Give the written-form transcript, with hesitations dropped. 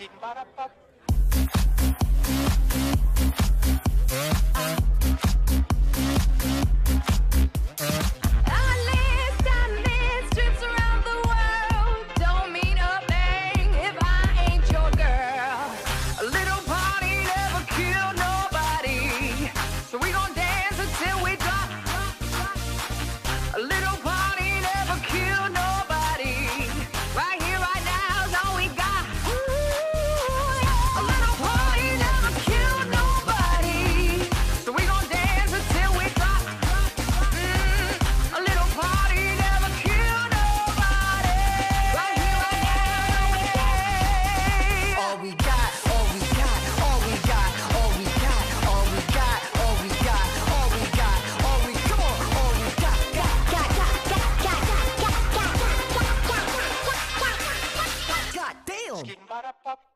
Trips around the world don't mean a thing if I ain't your girl. A little party never killed nobody, so we gon' dance until we drop. A little party never killed nobody. Right here, right now is all we got. A little party never killed nobody, so we gon' dance until we drop. A little party never killed nobody. Right here, right now, all we got, all we got, all we got, all we got, all we got, all we got, all we got, all we come on, all we got, God damn.